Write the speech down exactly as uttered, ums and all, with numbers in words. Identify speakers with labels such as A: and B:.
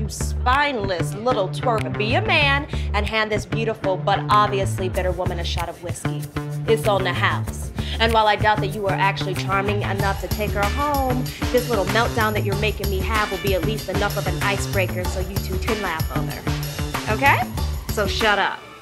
A: you spineless little twerp. Be a man and hand this beautiful but obviously bitter woman a shot of whiskey. It's on the house. And while I doubt that you are actually charming enough to take her home, this little meltdown that you're making me have will be at least enough of an icebreaker so you two can laugh over. Okay? So shut up.